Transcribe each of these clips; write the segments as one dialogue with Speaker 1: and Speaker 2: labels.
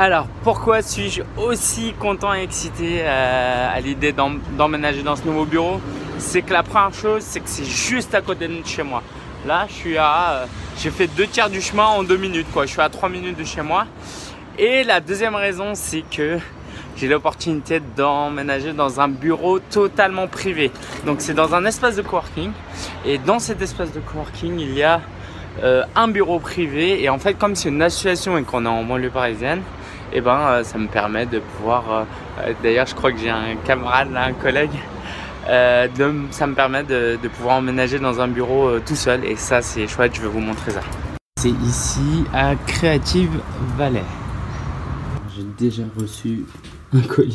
Speaker 1: Alors, pourquoi suis-je aussi content et excité à l'idée d'emménager dans ce nouveau bureau? C'est que la première chose, c'est que c'est juste à côté de chez moi. Là, j'ai fait 2/3 du chemin en 2 minutes, quoi. Je suis à 3 minutes de chez moi. Et la deuxième raison, c'est que j'ai l'opportunité d'emménager dans un bureau totalement privé. Donc, c'est dans un espace de coworking. Et dans cet espace de coworking, il y a un bureau privé. Et en fait, comme c'est une association et qu'on est en banlieue parisienne, et ça me permet de pouvoir... d'ailleurs, je crois que j'ai un camarade, là, un collègue. Ça me permet de pouvoir emménager dans un bureau tout seul. Et ça, c'est chouette. Je vais vous montrer ça. C'est ici, à Creative Valley. J'ai déjà reçu un colis.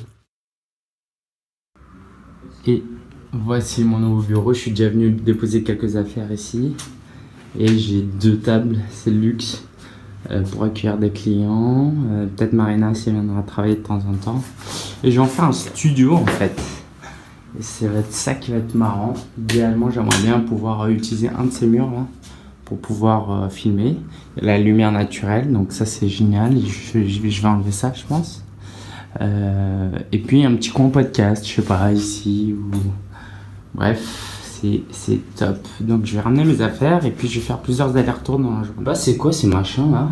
Speaker 1: Et voici mon nouveau bureau. Je suis déjà venu déposer quelques affaires ici. Et j'ai 2 tables, c'est le luxe, pour accueillir des clients. Peut-être Marina si elle viendra travailler de temps en temps. Et je vais en faire un studio en fait. Et ça va être ça qui va être marrant. Idéalement, j'aimerais bien pouvoir utiliser un de ces murs là pour pouvoir filmer. La lumière naturelle, donc ça c'est génial. Je vais enlever ça, je pense. Et puis un petit coin podcast, je sais pas, ici ou... Bref. C'est top. Donc je vais ramener mes affaires et puis je vais faire plusieurs allers-retours dans la journée. Bah c'est quoi ces machins là?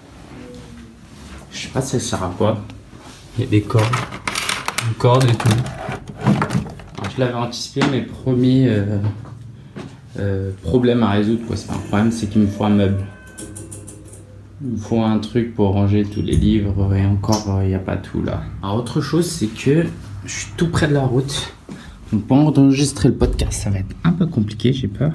Speaker 1: Je sais pas si ça sert à quoi. Il y a des cordes. Une corde et tout. Alors, je l'avais anticipé mes premiers problèmes à résoudre quoi. C'est pas un problème, c'est qu'il me faut un meuble. Il me faut un truc pour ranger tous les livres et encore il n'y a pas tout là. Alors autre chose c'est que je suis tout près de la route. Donc pour enregistrer le podcast, ça va être un peu compliqué, j'ai peur.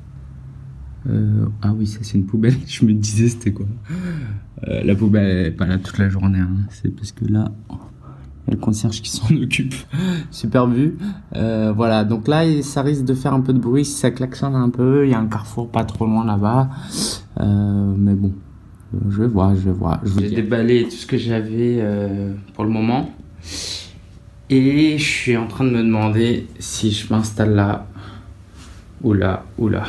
Speaker 1: Ah oui, ça c'est une poubelle. Je me disais c'était quoi. La poubelle elle est pas là toute la journée. Hein. C'est parce que là, il y a le concierge qui s'en occupe. Super vu. Voilà, donc là ça risque de faire un peu de bruit si ça klaxonne un peu. Il y a un carrefour pas trop loin là-bas. Mais bon, je vais voir. J'ai déballé tout ce que j'avais pour le moment. Et je suis en train de me demander si je m'installe là ou là ou là.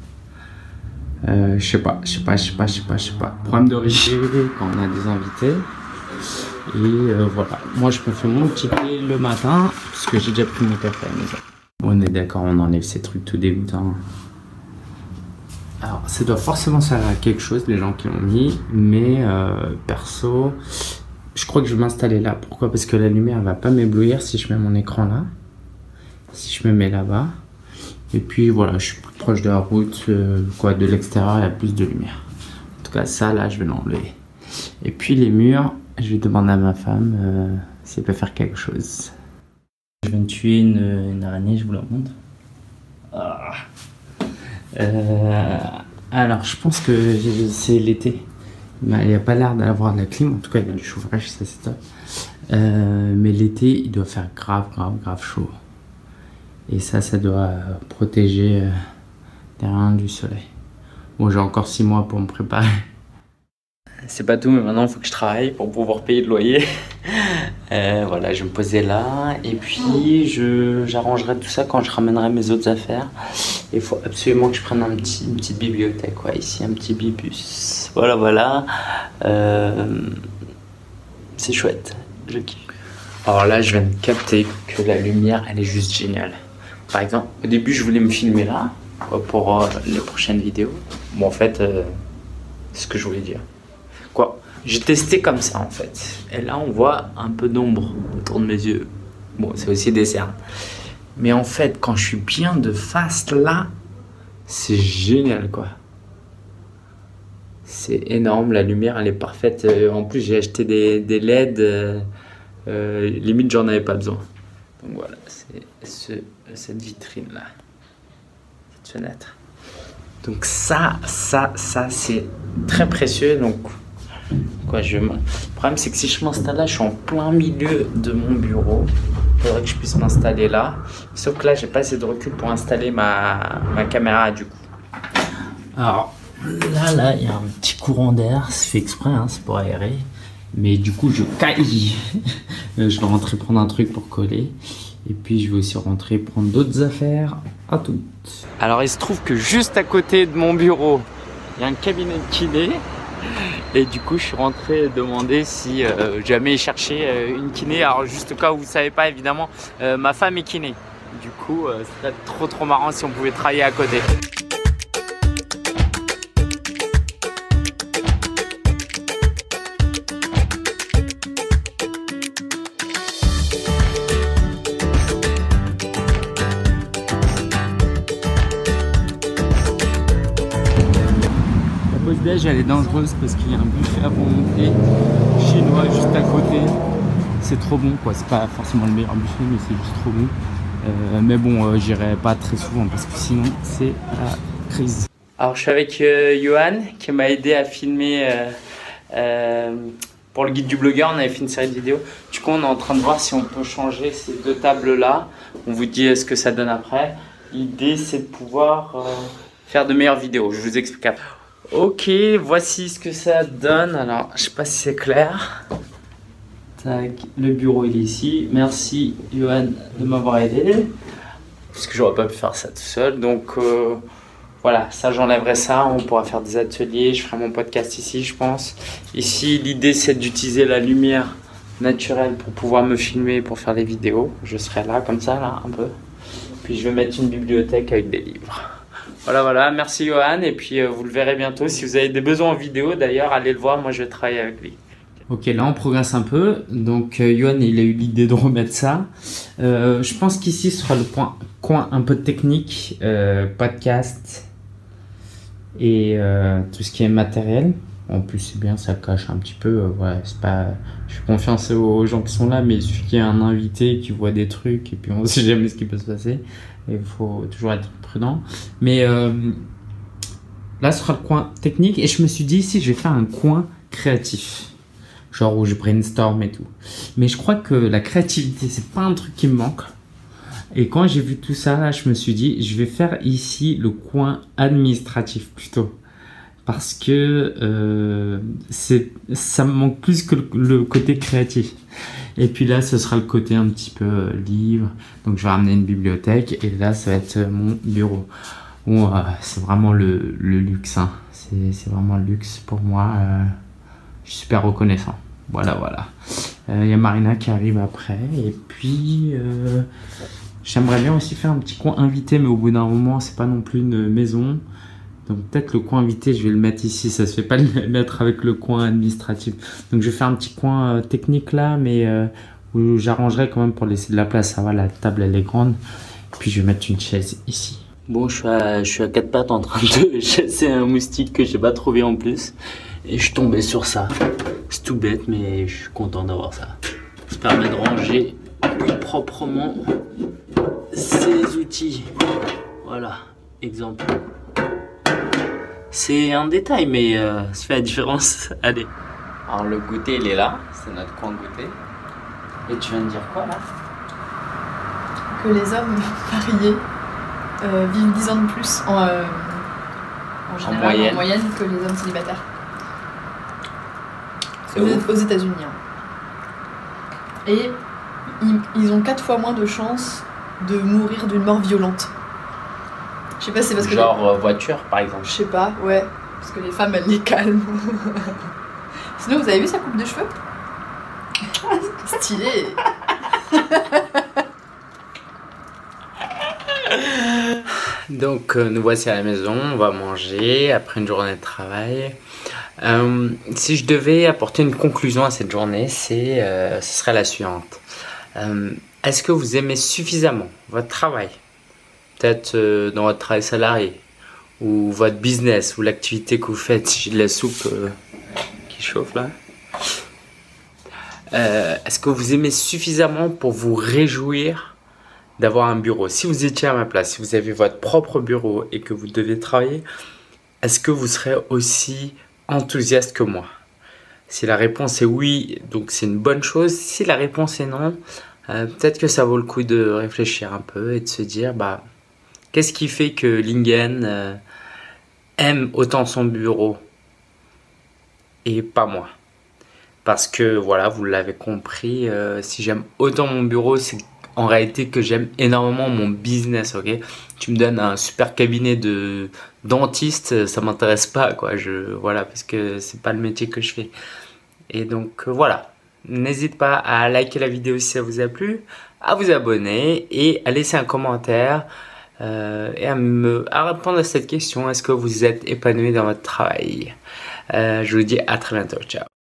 Speaker 1: Je sais pas. Problème de riche quand on a des invités. Et voilà. Moi, je me fais mon petit thé le matin parce que j'ai déjà pris mon café à la maison. On est d'accord, on enlève ces trucs tout dégoûtants. Alors, ça doit forcément servir à quelque chose, les gens qui l'ont mis. Mais perso... Je crois que je vais m'installer là. Pourquoi? Parce que la lumière va pas m'éblouir si je mets mon écran là. Si je me mets là-bas. Et puis voilà, je suis plus proche de la route. De l'extérieur, il y a plus de lumière. En tout cas, ça là, je vais l'enlever. Et puis les murs, je vais demander à ma femme si elle peut faire quelque chose. Je viens de tuer une araignée, je vous la montre. Alors, je pense que c'est l'été. Mais il n'y a pas l'air d'avoir de la clim, en tout cas il y a du chauffage, ça c'est top. Mais l'été il doit faire grave chaud. Et ça doit protéger derrière du soleil. Bon, j'ai encore 6 mois pour me préparer. C'est pas tout, mais maintenant il faut que je travaille pour pouvoir payer le loyer. Voilà, je vais me poser là et puis j'arrangerai tout ça quand je ramènerai mes autres affaires. Il faut absolument que je prenne une petite bibliothèque, ici un petit bibus. Voilà. C'est chouette, je kiffe. Alors là, je viens de capter que la lumière, elle est juste géniale. Par exemple, au début, je voulais me filmer là pour les prochaines vidéos. Bon, en fait, c'est ce que je voulais dire. J'ai testé comme ça en fait. Et là on voit un peu d'ombre autour de mes yeux. Bon, c'est aussi des cernes. Mais en fait, quand je suis bien de face là, c'est génial quoi. C'est énorme, la lumière elle est parfaite. En plus j'ai acheté des LED. Limite j'en avais pas besoin. Donc voilà, c'est cette vitrine là. Cette fenêtre. Donc ça c'est très précieux. Donc le problème c'est que si je m'installe là, je suis en plein milieu de mon bureau. Il faudrait que je puisse m'installer là. Sauf que là, j'ai pas assez de recul pour installer ma caméra du coup. Alors là, il y a un petit courant d'air. C'est fait exprès, c'est pour aérer. Mais du coup, je caille. Je vais rentrer prendre un truc pour coller. Et puis, je vais aussi rentrer prendre d'autres affaires. À toutes. Alors, il se trouve que juste à côté de mon bureau, il y a un cabinet de kiné. Et du coup, je suis rentré demander si jamais chercher une kiné. Alors, juste au cas où vous ne savez pas, évidemment, ma femme est kiné. Du coup, ce serait trop marrant si on pouvait travailler à côté. La pause déj, elle est dangereuse parce qu'il y a un buffet à volonté chinois juste à côté. C'est trop bon quoi, c'est pas forcément le meilleur buffet mais c'est juste trop bon. Mais bon, j'irai pas très souvent parce que sinon c'est la crise. Alors je suis avec Johan qui m'a aidé à filmer pour le guide du blogueur. On avait fait une série de vidéos. Du coup on est en train de voir si on peut changer ces deux tables là. On vous dit ce que ça donne après. L'idée c'est de pouvoir faire de meilleures vidéos. Je vous explique après. Ok, voici ce que ça donne. Alors je sais pas si c'est clair. Tac, le bureau il est ici. Merci Johan de m'avoir aidé. Parce que j'aurais pas pu faire ça tout seul. Donc voilà, ça j'enlèverai ça. On pourra faire des ateliers. Je ferai mon podcast ici, je pense. Ici, l'idée c'est d'utiliser la lumière naturelle pour pouvoir me filmer, pour faire les vidéos. Je serai là, comme ça, là, un peu. Puis je vais mettre une bibliothèque avec des livres. Voilà. Merci Johan. Et puis vous le verrez bientôt. Si vous avez des besoins en vidéo, d'ailleurs, allez le voir. Moi, je vais travailler avec lui. Ok, là on progresse un peu. Donc Johan il a eu l'idée de remettre ça. Je pense qu'ici ce sera le coin un peu technique, podcast et tout ce qui est matériel. En plus c'est bien, ça cache un petit peu. Ouais, c'est pas. Je fais confiance aux gens qui sont là, mais il suffit qu'il y ait un invité qui voit des trucs et puis on sait jamais ce qui peut se passer. Et il faut toujours être prudent. Mais là ce sera le coin technique et je me suis dit ici je vais faire un coin créatif. Genre où je brainstorm et tout. Mais je crois que la créativité, c'est pas un truc qui me manque. Et quand j'ai vu tout ça, là, je me suis dit, je vais faire ici le coin administratif plutôt. Parce que ça me manque plus que le côté créatif. Et puis là, ce sera le côté un petit peu livre. Donc je vais ramener une bibliothèque. Et là, ça va être mon bureau. Bon, c'est vraiment le luxe. Hein. C'est vraiment le luxe pour moi. Je suis super reconnaissant. Voilà. Y a Marina qui arrive après. Et puis, j'aimerais bien aussi faire un petit coin invité, mais au bout d'un moment, c'est pas non plus une maison. Donc peut-être le coin invité, je vais le mettre ici. Ça se fait pas de le mettre avec le coin administratif. Donc je vais faire un petit coin technique là, mais où j'arrangerai quand même pour laisser de la place. Ça va, la table elle est grande. Puis je vais mettre une chaise ici. Bon, je suis à quatre pattes en train de chasser un moustique que j'ai pas trouvé en plus. Et je suis tombé sur ça. C'est tout bête, mais je suis content d'avoir ça. Ça permet de ranger plus proprement ces outils. Voilà, exemple. C'est un détail, mais ça fait la différence. Allez. Alors le goûter, il est là. C'est notre coin goûter. Et tu viens de dire quoi là?
Speaker 2: Que les hommes mariés vivent 10 ans de plus en moyenne que les hommes célibataires. Aux États-Unis. Hein. Et ils ont 4 fois moins de chances de mourir d'une mort violente. Je sais pas, c'est parce que.
Speaker 1: Genre voiture par exemple.
Speaker 2: Je sais pas, ouais. Parce que les femmes elles les calment. Sinon, vous avez vu sa coupe de cheveux? Stylé.
Speaker 1: Donc nous voici à la maison, on va manger après une journée de travail. Si je devais apporter une conclusion à cette journée, ce serait la suivante. Est-ce que vous aimez suffisamment votre travail? Peut-être dans votre travail salarié ou votre business ou l'activité que vous faites. J'ai de la soupe qui chauffe là. Est-ce que vous aimez suffisamment pour vous réjouir d'avoir un bureau? Si vous étiez à ma place, si vous avez votre propre bureau et que vous devez travailler, est-ce que vous serez aussi enthousiaste que moi? Si la réponse est oui, donc c'est une bonne chose. Si la réponse est non, peut-être que ça vaut le coup de réfléchir un peu et de se dire, qu'est-ce qui fait que Lingen aime autant son bureau et pas moi? Parce que voilà, vous l'avez compris, si j'aime autant mon bureau, c'est en réalité que j'aime énormément mon business, ok? Tu me donnes un super cabinet de dentiste, ça m'intéresse pas, quoi. Voilà, parce que c'est pas le métier que je fais. Et donc voilà, n'hésite pas à liker la vidéo si ça vous a plu, à vous abonner et à laisser un commentaire et à répondre à cette question. Est-ce que vous êtes épanoui dans votre travail? Je vous dis à très bientôt, ciao.